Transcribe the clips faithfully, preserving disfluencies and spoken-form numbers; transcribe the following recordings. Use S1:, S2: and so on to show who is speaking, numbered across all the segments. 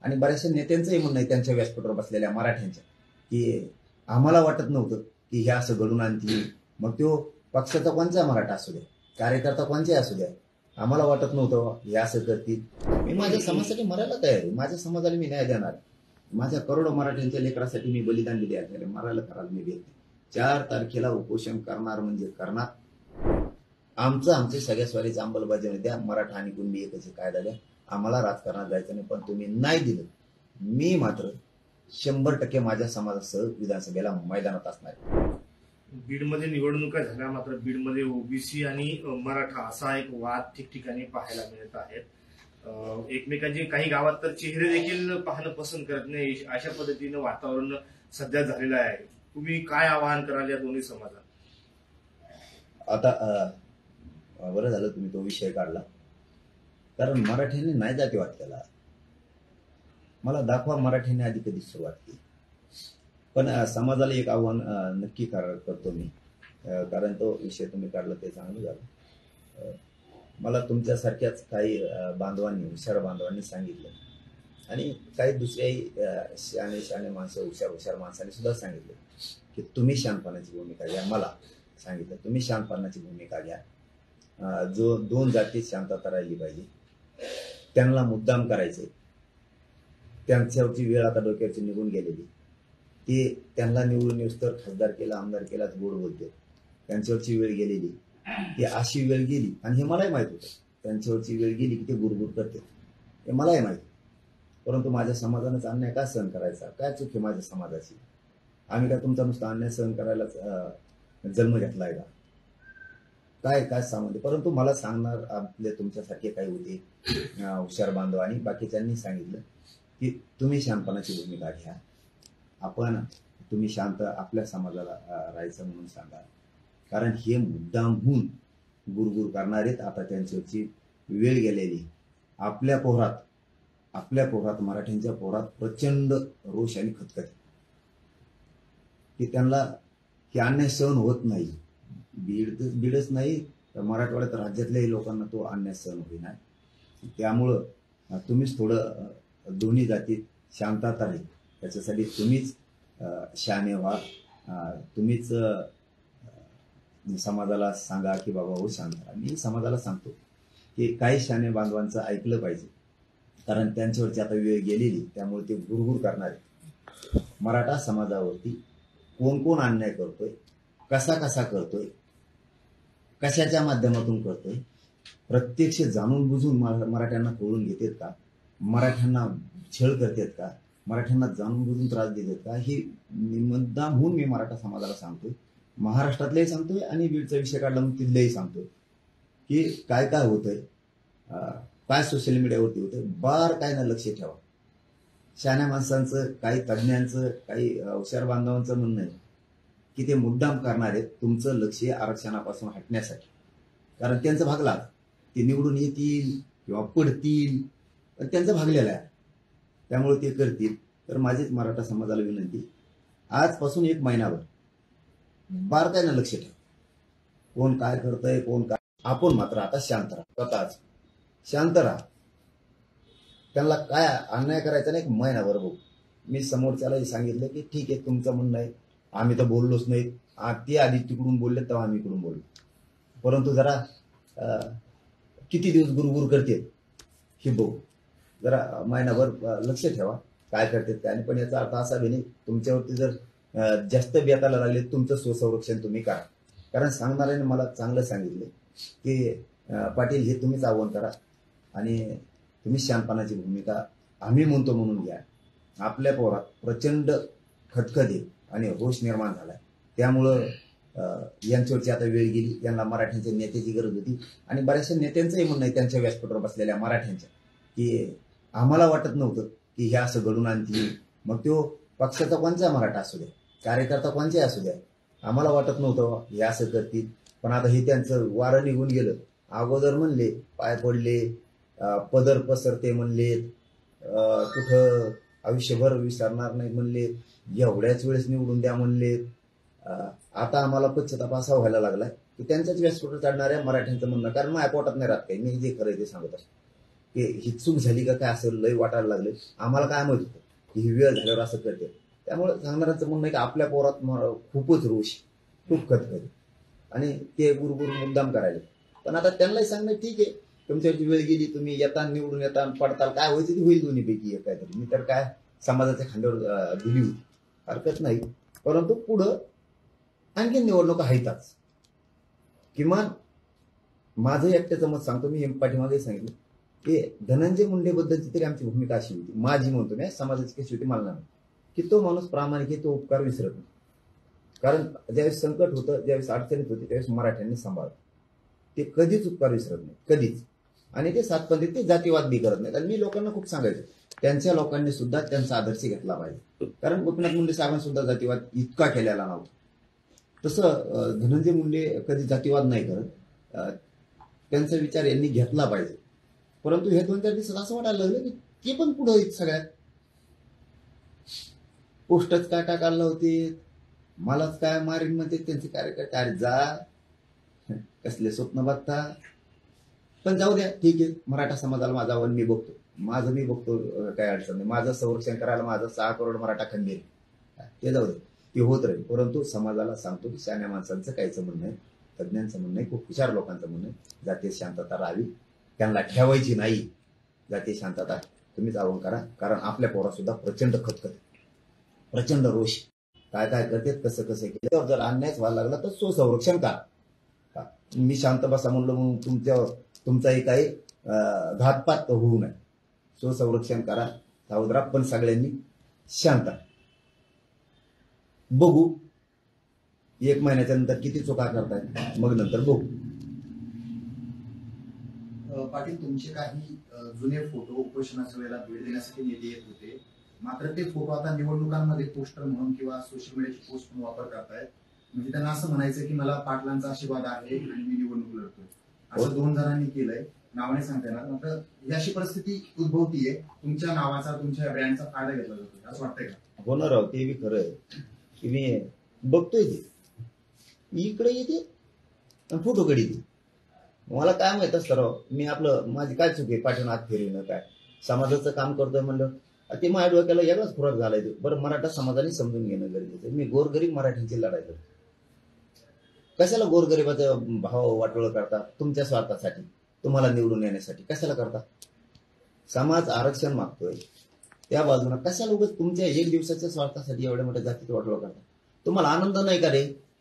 S1: आणि बऱ्याचशा नेत्यांचंही म्हणणं आहे त्यांच्या व्यासपीठावर बसलेल्या मराठ्यांच्या, की आम्हाला वाटत नव्हतं की हे असं घडून आणतील. मग तो पक्षाचा कोणचा मराठा असू द्या, कार्यकर्ता कोणचाही असू द्या, आम्हाला वाटत नव्हतं हे असं करतील. मी माझ्या समाजासाठी मरायला तयार आहे. माझ्या समाजाला मी न्याय देणार. माझ्या करोडो मराठ्यांच्या लेकरासाठी मी बलिदान दिले आहे. मरायला करायला मी देत. चार तारखेला उपोषण करणार म्हणजे करणार. आमचं आमचे सगळ्या स्वारीची अंमलबजावणी द्या. मराठा आणि कुणबी एकच कायदा द्या. आम्हाला राजकारणात जायचं नाही. पण तुम्ही नाही दिलं, मी मात्र शंभर टक्के माझ्या समाजासह विधानसभेला मैदानात असणार.
S2: बीडमध्ये निवडणुका झाल्या, मात्र बीडमध्ये ओबीसी आणि मराठा असा एक वाद ठिकठिकाणी पाहायला मिळत आहेत. एकमेकांचे काही गावात तर चेहरे देखील पाहणं पसंत करत नाही, अशा पद्धतीनं वातावरण सध्या झालेलं आहे. तुम्ही काय आवाहन कराल या दोन्ही समाजात?
S1: आता बरं झालं तुम्ही तो विषय काढला, कारण मराठ्यांनी नाही जाती वाटल्याला. मला दाखवा मराठ्यांनी आधी कधी सुरुवात केली. पण समाजाला एक आव्हान नक्की करतो मी, कारण तो विषय तुम्ही काढला ते चांगलं झालं. मला तुमच्यासारख्याच काही बांधवांनी, हुशार बांधवांनी सांगितलं, आणि काही दुसऱ्याही शहाणे शहाणे माणसं, हुशार हुशार माणसांनी सुद्धा सांगितलं की तुम्ही शांतपणाची भूमिका घ्या. मला सांगितलं तुम्ही शांतपणाची भूमिका घ्या. जो दोन जातीत शांतता राहिली पाहिजे, त्यांना मुद्दाम करायचे, त्यांच्यावरची वेळ आता डोक्यावरची निघून गेलेली, ते त्यांना निवडून येऊस तर खासदार केला, आमदार केलाच गोड बोलते. त्यांच्यावरची वेळ गेलेली, ती अशी वेळ गेली, आणि हे मलाही माहित होतं. त्यांच्यावरची वेळ गेली की ते गुरगुर करते, हे मलाही माहिती. परंतु माझ्या समाजानेच अन्याय का सहन करायचा? काय चूक आहे माझ्या समाजाची? आम्ही काय तुमचा नुसता अन्याय सहन करायलाच जन्म घेतलाय का? काय काय सांगते. परंतु मला सांगणार आपले तुमच्यासारखे काही होते हुशार बांधव, आणि बाकीच्यांनी सांगितलं की तुम्ही शांतपणाची भूमिका घ्या. आपण तुम्ही शांत आपल्या समाजाला राहायचं म्हणून सांगा, कारण हे मुद्दामहून गुरगुर करणारेत. आता त्यांच्यावरची वेळ गेलेली. आपल्या पोहरात आपल्या पोहरात मराठ्यांच्या पोहरात प्रचंड रोष आणि खतखत, की त्यांना हे अन्याय सहन होत नाही. बीड बीडच नाही तर मराठवाड्यात राज्यातल्याही लोकांना तो अन्याय सहन होईना. त्यामुळं तुम्हीच थोडं दोन्ही जातीत शांतता राहील, त्याच्यासाठी तुम्हीच शहाणे व्हा. तुम्हीच समाजाला सांगा की बाबा हो शांत राहा. मी समाजाला सांगतो की काही शहाणे बांधवांचं ऐकलं पाहिजे, कारण त्यांच्यावरची आता वेळ गेलेली, त्यामुळे ते गुरगुर करणार आहे. मराठा समाजावरती कोण कोण अन्याय करतोय, कसा कसा करतोय, कशाच्या माध्यमातून करतोय, प्रत्यक्ष जाणून बुजून मराठ्यांना कळून घेतात का, मराठ्यांना छळ करतात का, मराठ्यांना जाणून बुजून त्रास देतात का, हे मुद्दामहून मी मराठा समाजाला सांगतोय. महाराष्ट्रातलेही सांगतोय आणि बीडचा विषय काढला मग तिथलेही सांगतोय की काय काय होतंय, काय सोशल मीडियावरती होतंय. बार काय ना लक्ष ठेवा. शहाण्या माणसांचं, काही तज्ज्ञांचं, काही हुशार बांधवांचं म्हणणं आहे की ते मुद्दाम करणार आहेत तुमचं लक्ष आरक्षणापासून हटण्यासाठी, कारण त्यांचं भागला, ते निवडून येतील किंवा पडतील, पण त्यांचं भागलेलं आहे, त्यामुळे ते करतील. तर माझीच मराठा समाजाला विनंती, आजपासून एक महिनाभर बारकाईनं लक्ष ठेवा. कोण काय करतंय, कोण काय. आपण मात्र आता शांत राहा, स्वतःच शांत राहा. त्यांना काय अन्याय करायचा नाही, एक महिनाभर बघू. मी समोरच्यालाही सांगितलं की ठीक आहे तुमचं म्हणणं आहे, आम्ही तर बोललोच नाही. ते आधी तिकडून बोलले तेव्हा आम्ही इकडून बोललो, परंतु जरा किती दिवस गुरगुर करते हे बघू. जरा महिनाभर लक्ष ठेवा काय करतात काय नाही. पण याचा अर्थ असा बी नाही, तुमच्यावरती जर जास्त बेताला लागले तुमचं स्वसंरक्षण तुम्ही करा. कारण सांगणाऱ्याने मला चांगलं सांगितलं की पाटील हे तुम्हीच आव्हान करा आणि तुम्ही शांतपणाची भूमिका आम्ही म्हणतो म्हणून घ्या. आपल्या पोरात प्रचंड खतखते आणि रोष निर्माण झालाय, त्यामुळं यांच्यावरची आता वेळ गेली. यांना मराठ्यांच्या नेत्याची गरज होती, आणि बऱ्याचशा नेत्यांचंही म्हणणं आहे त्यांच्या व्यासपीठावर बसलेल्या मराठ्यांच्या, की आम्हाला वाटत नव्हतं की हे असं घडून आणतील. मग तो पक्षाचा कोणचा मराठा असू द्या, कार्यकर्ता कोणचाही असू द्या, आम्हाला वाटत नव्हतं हे असं करतील. पण आता हे त्यांचं वारं निघून गेलं. अगोदर म्हणले पाय पडले, पदर पसरते म्हणलेत, कुठं आयुष्यभर विसरणार नाही म्हणलेत, एवढ्याच वेळेस निवडून द्या म्हणलेत. आता आम्हाला पश्चाताप असा व्हायला लागलाय की त्यांच्याच व्यासपीठावर चढणाऱ्या मराठ्यांचं म्हणणं, कारण माझ्या पोटात नाही राहत काही, मी जे खरं ते सांगत असतो की ही चूक झाली का काय असं लय वाटायला लागलं. आम्हाला काय माहित होतं की ही वेळ झाल्यावर असं करते. त्यामुळे सांगणाऱ्यांचं म्हणणं आहे की आपल्या पोरात म- खूपच रोष, खूप खतखत आणि ते गुरुगुरु मुद्दाम करायला. पण आता त्यांनाही सांगणं ठीक आहे, तुमच्यावरची वेळ गेली, तुम्ही येता निवडून येता पडताल, काय व्हायचं ते होईल दोन्हीपैकी एक काहीतरी. मी तर काय समाजाच्या खांद्यावर अं, दिली होती, हरकत नाही. परंतु पुढं आणखी निवडणुका आहेतच. किमान माझं एकट्याचं मत सांगतो, मी पाठीमागे सांगितलं की धनंजय मुंडे बद्दलची तरी आमची भूमिका अशी होती, माझी म्हणतो मी, समाजाची कशी होती मला नाही, की तो माणूस प्रामाणिक आहे, तो उपकार विसरत नाही. कारण ज्यावेळेस संकट होतं, ज्यावेळेस अडचणीत होती, त्यावेळेस मराठ्यांनी सांभाळलं. ते कधीच उपकार विसरत नाही, कधीच. आणि ते सातपंथी, ते जातीवाद बी करत नाहीत. आणि मी लोकांना खूप सांगायचो, त्यांच्या लोकांनी सुद्धा त्यांचा आदर्श घेतला पाहिजे. कारण गोपीनाथ मुंडे साहेबांनी सुद्धा जातीवाद इतका केलेला नव्हता. तसं अं, धनंजय मुंडे कधी जातीवाद नाही करत. अं, त्यांचा विचार यांनी घेतला पाहिजे. परंतु हे दोन चार दिवसात असं वाटायला लागलं की ते पण पुढे आहेत सगळ्यात. पोस्टच काय टाकायला होते, मलाच काय मारीन म्हणते त्यांचे कार्यकर्ते. अरे जा, कसले स्वप्न बघता. पण जाऊ द्या, ठीक आहे. मराठा समाजाला माझा आव्हान मी बघतो, माझं मी बघतो, अं, काय अडचण नाही. माझं संरक्षण करायला माझं सहा करोड मराठा खंबीर आहे. ते जाऊ दे, ते होत राहील. परंतु समाजाला सांगतो की शहाण्या माणसांचं काहीच म्हणणं आहे, तज्ज्ञांचं म्हणणं आहे, खूप हुशार लोकांचं म्हणणं आहे, जातीय शांतता राहावी, त्यांना ठेवायची नाही. जातीय शांतता तुम्हीच आव्हान करा. कारण आपल्या पोरा सुद्धा प्रचंड खतखत, प्रचंड रोष, काय काय करते, कसं कसं केलं. जर अन्यायच व्हायला लागला तर स्वसंरक्षण करा. मी शांत बसा म्हणलं मग तुमच्या तुमचाही काही अं, घातपात होऊ नये. स्वसंरक्षण करा, सावधरा, पण सगळ्यांनी शांत. बघू एक महिन्याच्या नंतर किती चुका करतायत, मग नंतर बघू.
S3: अ, पाटील, तुमचे काही अ, जुने फोटो उपोषणाच्या वेळेला भेट देण्यासाठी नेते येत होते, मात्र ते फोटो आता निवडणुकांमध्ये पोस्टर म्हणून किंवा सोशल मीडियाची पोस्ट म्हणून वापर करतायत. म्हणजे त्यांना असं म्हणायचं की मला पाटलांचा आशीर्वाद आहे आणि मी निवडणूक लढतोय, असं दोन जणांनी केलंय. नावाने सांगता येणार, मात्र ही अशी परिस्थिती उद्भवतीये, तुमच्या नावाचा, तुमच्या ब्रँडचा फायदा घेतला जातो, असं वाटतंय का?
S1: होणार आहोत, ते बी खरं आहे की मी बघतोय ते इकडे येते फोटो कडे येते. मला काय माहित असतं राव, मी आपलं माझी काय चूक आहे पाठवून हात फिरवणं, काय समाजाचं काम करतोय म्हणलं. ते माझ्या डोक्याला वेगळाच खुराक झालाय. बरं, मराठा समाजाने समजून घेणं गरजेचं. मी गोरगरीब मराठ्यांची लढाई करतो. कशाला गोरगरिबाचा भाव वाटोळ करता तुमच्या स्वार्थासाठी, तुम्हाला निवडून येण्यासाठी कशाला करता? समाज आरक्षण मागतोय, त्या बाजूला कशाला उगाच तुमच्या एक दिवसाच्या स्वार्थासाठी एवढ्या मोठ्या जातीत वाटोळ करता? तुम्हाला आनंद नाही का रे?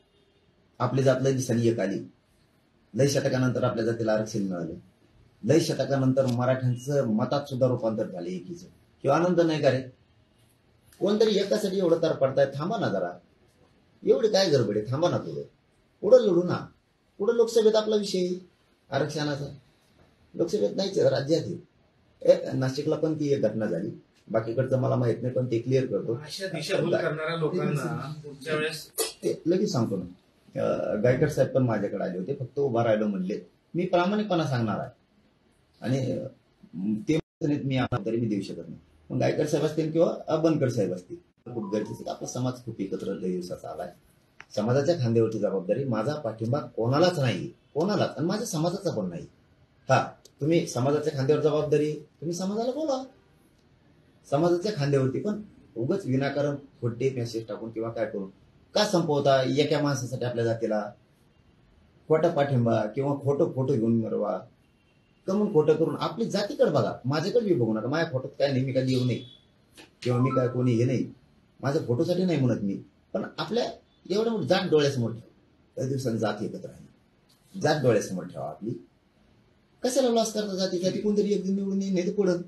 S1: आपली जात लय दिसानी एक आली, लय शतकानंतर आपल्या जातीला आरक्षण मिळालं, लय शतकानंतर मराठ्यांचं मतात सुद्धा रूपांतर झालं एकीचं. किंवा आनंद नाही का रे? कोणतरी एकासाठी एवढं तर पडताय, थांबा ना जरा. एवढी काय गडबड आहे, थांबा ना थोडं, पुढं लढू ना. पुढं लोकसभेत आपला विषय आरक्षणाचा, लोकसभेत नाहीच, राज्यात आहे. ए, नाशिकला पण ती एक घटना झाली, बाकीकडचं मला माहित नाही, पण ते क्लिअर करतो.
S2: अशा दिशाभूल करणाऱ्या लोकांना पुढच्या वेळेस
S1: ते लगेच सांगतो ना. अं, गायकर साहेब पण माझ्याकडे आले होते, फक्त उभा राहिलो म्हणले. मी प्रामाणिकपणा सांगणार आहे आणि अं, ते मी आता तरी मी देऊ शकत नाही. मग गायकर साहेब असतील किंवा बनकर साहेब असतील, खूप गरजेचं आहे. आपला समाज खूप एकत्र लय दिवसाचा आलाय. समाजाच्या खांद्यावरची जबाबदारी, माझा पाठिंबा कोणालाच नाही, कोणालाच, आणि माझ्या समाजाचा पण नाही. हा, तुम्ही समाजाच्या खांद्यावर जबाबदारी, तुम्ही समाजाला बोला समाजाच्या खांद्यावरती, पण उगाच विनाकारण खोटे मेसेज टाकून किंवा काय करून का संपवता एका माणसासाठी आपल्या जातीला? खोटा पाठिंबा किंवा खोटं फोटो घेऊन मिळवा, कमून खोटं करून आपली जातीकडे बघा. माझ्याकडे बी बघू नका. माझ्या फोटोत काय नाही, मी काय येऊ नये किंवा मी काय कोणी हे नाही, माझ्या फोटोसाठी नाही म्हणत मी, पण आपल्या एवढं मोठं जात डोळ्यासमोर ठेवा. काही दिवसांनी जात एकत्र राहील, जात डोळ्यासमोर ठेवा आपली. कशाला लॉस करता जाती? जाती कोणतरी एक दिन निवडून येईल, नाही तर पुढं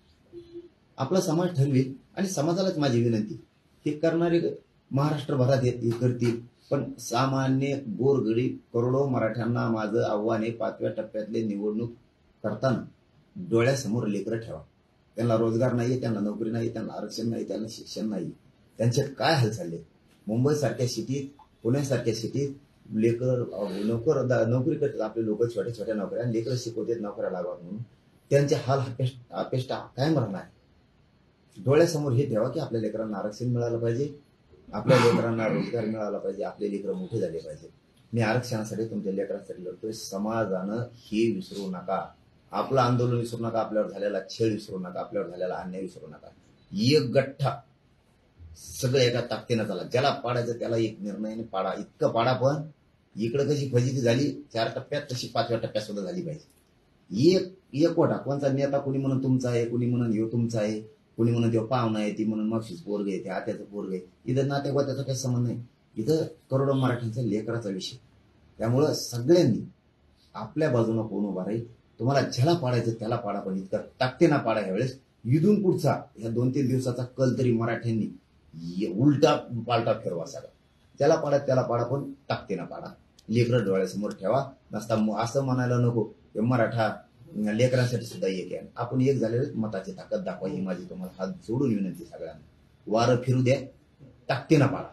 S1: आपला समाज ठरवेल. आणि समाजालाच माझी विनंती, हे करणारे महाराष्ट्रभरात हे करतील, पण सामान्य गोरगरीब करोडो मराठ्यांना माझं आव्हान आहे, पाचव्या टप्प्यातले निवडणूक करताना डोळ्यासमोर लेकरं ठेवा. त्यांना रोजगार नाही, त्यांना नोकरी नाही, त्यांना आरक्षण नाही, त्यांना शिक्षण नाही. त्यांच्यात काय हाल चालले? मुंबईसारख्या सिटीत, पुण्यासारख्या सिटीत लेकर नोकर नोकरी करतात आपले लोक, छोट्या छोट्या नोकऱ्या, लेकरं शिकवतात नोकऱ्या लावा म्हणून. त्यांचे हाल अपेष्टा कायम राहणार. डोळ्यासमोर हे ठेवा की आपल्या लेकरांना आरक्षण मिळालं पाहिजे, आपल्या लेकरांना रोजगार मिळाला पाहिजे, आपले लेकरं मोठे झाले पाहिजे. मी आरक्षणासाठी तुमच्या लेकरांसाठी लढतोय. समाजानं हे विसरू नका. आपलं आंदोलन विसरू नका, आपल्यावर झालेला छळ विसरू नका, आपल्यावर झालेला अन्याय विसरू नका. एक गठ्ठा सगळं एका ताकदीनं झाला. ज्याला पाडायचं त्याला एक निर्णयाने पाडा. इतकं पाडा पण इकडं कशी फजिती झाली चार टप्प्यात, तशी पाचव्या टप्प्यात सुद्धा झाली पाहिजे. एक एकवटा. कोणचा नेता कोणी म्हणून तुमचा आहे, कोणी म्हणून ह्यो तुमचा आहे, कोणी म्हणून तो पाहुणा आहे, ती म्हणून मावशीच पोरग आहे, ते आत्याचं पोरग आहे. इथं नातेवात्याचा काही संबंध नाही. इथं करोडो मराठ्यांचा लेकराचा विषय. त्यामुळं सगळ्यांनी आपल्या बाजूनं कोण उभा राहील. तुम्हाला ज्याला पाडायचं त्याला पाडा, पण इतका ताकदीनं पाडा. यावेळेस इथून पुढचा या दोन तीन दिवसाचा कल तरी मराठ्यांनी उलटा पालटा फिरवा सगळा. ज्याला पाडा त्याला पाडा, पण ताकदीनं पाडा. लेकरं डोळ्यासमोर ठेवा. नसता असं म्हणायला नको की मराठा लेकरांसाठी सुद्धा एक आहे. आपण एक झालेले मताची ताकद दाखवा, ही माझी तुम्हाला हात जोडून विनंती सगळ्यांना. वारं फिरू द्या, ताकदीनं पाडा.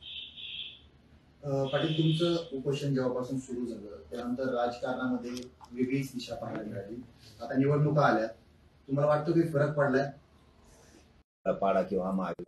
S3: पाटील, तुमचं उपोषण जेव्हापासून सुरू झालं त्यानंतर राजकारणामध्ये वेगळीच दिशा पाहायला मिळाली. आता निवडणुका आल्या, तुम्हाला वाटतं काही फरक पडलाय?
S1: पाडा किंवा मागे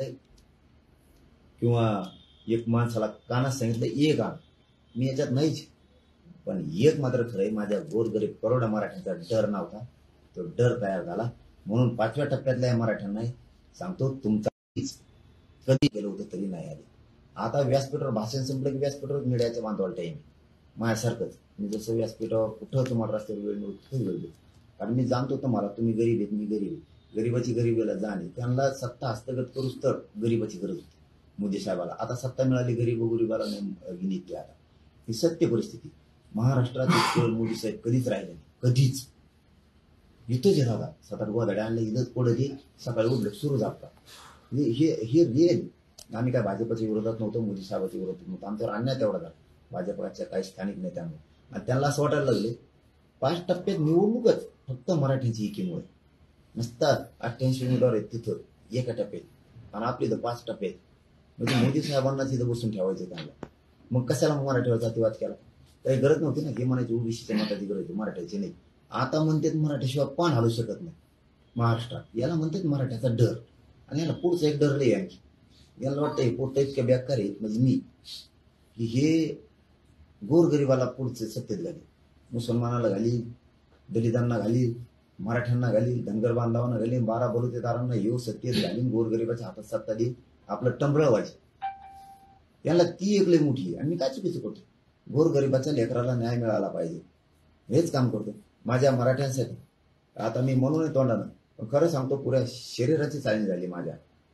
S1: किंवा एक माणसाला कानात सांगितलं एक आण, मी याच्यात नाहीच. पण एक मात्र खरंय, माझ्या गोरगरीब करोडा मराठ्यांचा डर नव्हता, तो डर तयार झाला. म्हणून पाचव्या टप्प्यातल्या मराठ्यांना सांगतो, तुमचा कधी गेलं होतं तरी नाही आले. आता व्यासपीठावर भाषण संपलं की व्यासपीठावर मीडियाच्या बांधवाला टाईम. माझ्यासारखंच मी जसं व्यासपीठावर कुठं तुम्हाला रस्त्यावर वेळ मिळतो तिथं वेळ देतो. कारण मी जाणतो तुम्हाला, तुम्ही गरीब आहेत, मी गरीब आहे. गरीबाची गरीबीला जाणे, त्यांना सत्ता हस्तगत करूच तर गरीबाची गरज होती मोदी साहेबाला. आता सत्ता मिळाली, गरीब गरीबाला गिनीतली. आता ही सत्य परिस्थिती. महाराष्ट्रात इतकं मोदी साहेब कधीच राहिले नाही, कधीच. इथंच राहता सात आठ गोधड्या आणले, इथंच पडत हे सकाळी उठलं सुरू जातात. हे हे रिअल. आम्ही काय भाजपच्या विरोधात नव्हतो, मोदी साहेबाच्या विरोधात नव्हतो. आमच्यावर अन्याय तेवढा झाला भाजपच्या काही स्थानिक नेत्यांवर. आणि त्यांना असं वाटायला लागले पाच टप्प्यात निवडणूकच फक्त मराठ्यांची एकीमुळे. नसतात अठ्ठ्याऐंशी उमेदवार आहेत तिथं एका टप्प्यात, आणि आपली तर पाच टप्प्यात. म्हणजे मोदी साहेबांना तिथं बसून ठेवायचं त्यांना. मग कशाला मराठ्यावर जातीवाद केला? काही गरज नव्हती ना. हे म्हणायची ओबीसीच्या मताची गरज आहे, मराठ्याची नाही. आता म्हणतात मराठ्याशिवाय पान हलू शकत नाही महाराष्ट्रात. याला म्हणतात मराठ्याचा डर. आणि याला पुढचा एक डर लई आणखी. याला वाटतं पोट इतक्या बेकार आहे म्हणजे मी, की हे गोरगरिबाला पुढचे सत्तेत घाली, मुसलमानाला घाली, दलितांना घाली, मराठ्यांना घाली, धनगर बांधवांना घाली, बारा बलुतेदारांना येऊ सत्तेत घालीन, गोरगरिबाच्या हातात सत्ता देईन, आपलं टंबळ व्हायचं. याला ती एक लई मोठी आहे. आणि मी काय चुकीचं करतो? गोरगरिबाच्या लेकराला न्याय मिळाला पाहिजे हेच काम करतो माझ्या मराठ्यांसाठी. आता मी म्हणून तोंडानं, पण खरं सांगतो पुऱ्या शरीराची चाळणी झाली माझ्या.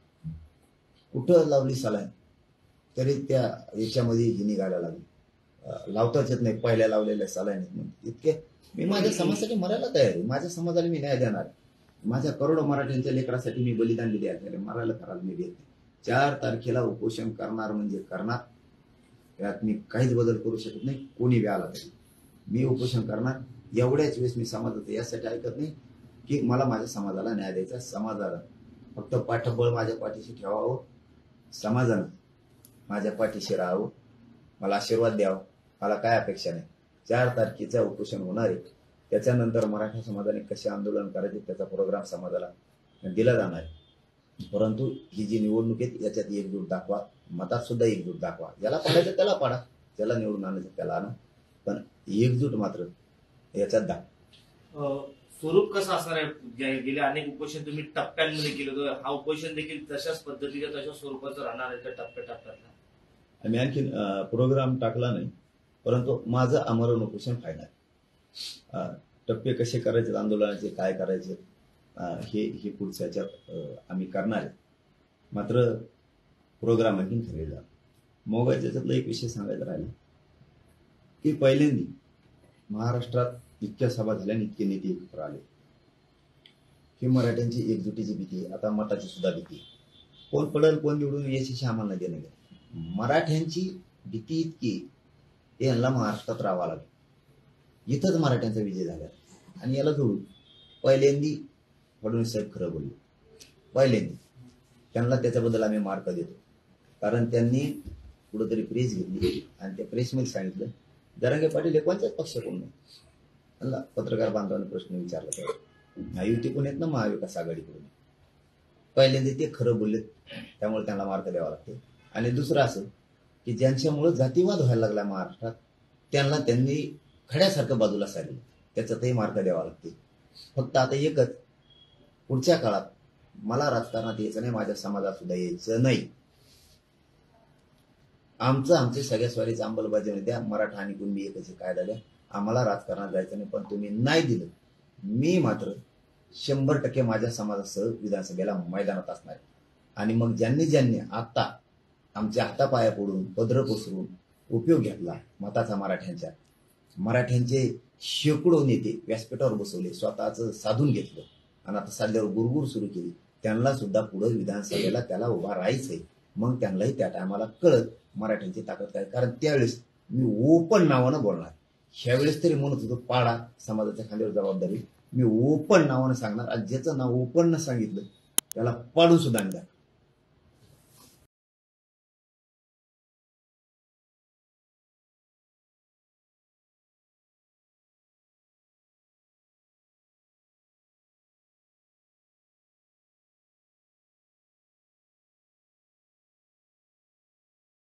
S1: कुठं लावली सलाईन तरी त्या याच्यामध्ये ही निघायला लागली. लावताच येत नाही पहिल्या लावलेल्या सलाईन. इतके मी माझ्या समाजासाठी मरायला तयार आहे. माझ्या समाजाला मी न्याय देणार. माझ्या करोडो मराठ्यांच्या लेकरासाठी मी बलिदान द्यायला तयार आहे. मरायला करायला मी देत नाही. चार तारखेला उपोषण करणार म्हणजे करणार. त्यात मी काहीच बदल करू शकत नाही. कोणी बी आला तरी मी उपोषण करणार. एवढ्याच वेळेस मी समाजाचं यासाठी ऐकत नाही की मला माझ्या समाजाला न्याय द्यायचा. समाजाला फक्त पाठबळ माझ्या पाठीशी ठेवावं, समाजानं माझ्या पाठीशी राहावं, मला आशीर्वाद द्यावा. मला काय अपेक्षा नाही. चार तारखेचं उपोषण होणार आहे. त्याच्यानंतर मराठा समाजाने कसे आंदोलन करायचे त्याचा प्रोग्राम समाजाला दिला जाणार आहे. परंतु ही जी निवडणूक आहे याच्यात एकजूट दाखवा, मतात सुद्धा एकजूट दाखवा. ज्याला पाडायचं त्याला पाडा, ज्याला निवडून आणायचं त्याला आणा, पण एकजूट मात्र याच्यात दाखवा.
S2: स्वरूप कसं असणार आहे? गेले अनेक उपोषण तुम्ही टप्प्यांमध्ये केलं होतं, हा उपोषण देखील तशाच पद्धतीच्या तशाच स्वरूपाचं राहणार आहे त्या टप्प्या टप्प्यातला?
S1: आम्ही आणखीन प्रोग्राम टाकला नाही, परंतु माझं आमरण उपोषण फायनल. टप्पे कसे करायचे आंदोलनाचे, काय करायचे हे हे पुढच्या याच्यात आम्ही करणार आहे. मात्र प्रोग्राम आणखीन ठरलेला. मोबाईलच्या याच्यातला एक विषय सांगायचा राहिला की पहिल्यांदा महाराष्ट्रात इतक्या सभा झाल्या आणि इतके नेते एकत्र आले की मराठ्यांची एकजुटीची भीती, आता मताची सुद्धा भीती. कोण पडेल कोण निवडून याच्याशी आम्हाला देणं गेलं. मराठ्यांची भीती इतकी यांना महाराष्ट्रात राहावं लागेल. इथंच मराठ्यांचा विजय झाला. आणि याला जोडून पहिल्यांदी फडणवीस साहेब खरं बोलले. पहिल्यांदी त्यांना त्याच्याबद्दल आम्ही मार्क देतो. कारण त्यांनी कुठंतरी प्रेस घेतली आणि त्या प्रेसमध्ये सांगितलं जरांगे पाटील हे कोणत्याच पक्षाकडून नाही. त्यांना पत्रकार बांधवांनी प्रश्न विचारला तर युती कोण येत ना महाविकास आघाडीकडून. पहिल्यांदा ते खरं बोलले, त्यामुळे त्यांना मार्क द्यावा लागते. आणि दुसरं असं की ज्यांच्यामुळे जातीवाद व्हायला लागला महाराष्ट्रात त्यांना त्यांनी खड्यासारखं बाजूला सारलं, त्याच्यातही मार्क द्यावा लागते. फक्त आता एकच, पुढच्या काळात मला राजकारणात यायचं नाही, माझ्या समाजात सुद्धा यायचं नाही. आमचं आमचे सगळ्या स्वारीची अंमलबजावणी द्या, मराठा आणि कुणबी एकच कायदा द्या, आम्हाला राजकारणात जायचं नाही. पण तुम्ही नाही दिलं, मी मात्र शंभर टक्के माझ्या समाजासह विधानसभेला मैदानात असणार आहे. आणि मग ज्यांनी ज्यांनी आता आमच्या हातापाया पडून पदर पसरून उपयोग घेतला मताचा मराठ्यांच्या, मराठ्यांचे शेकडो नेते व्यासपीठावर बसवले, स्वतःचं साधून घेतलं आणि आता सध्यावर गुरगुर सुरू केली, त्यांना सुद्धा पुढे विधानसभेला त्याला उभा राहायचंय. मग त्यांनाही त्या टायमाला कळत मराठ्यांची ताकद काय. कारण त्यावेळेस मी ओपन नावानं बोलणार, ह्यावेळेस तरी म्हणत होतो पाडा समाजाच्या खांद्यावर जबाबदारी, मी ओपन नावानं सांगणार. आणि ज्याचं नाव ओपन न सांगितलं त्याला पाडून सुद्धा आणणार.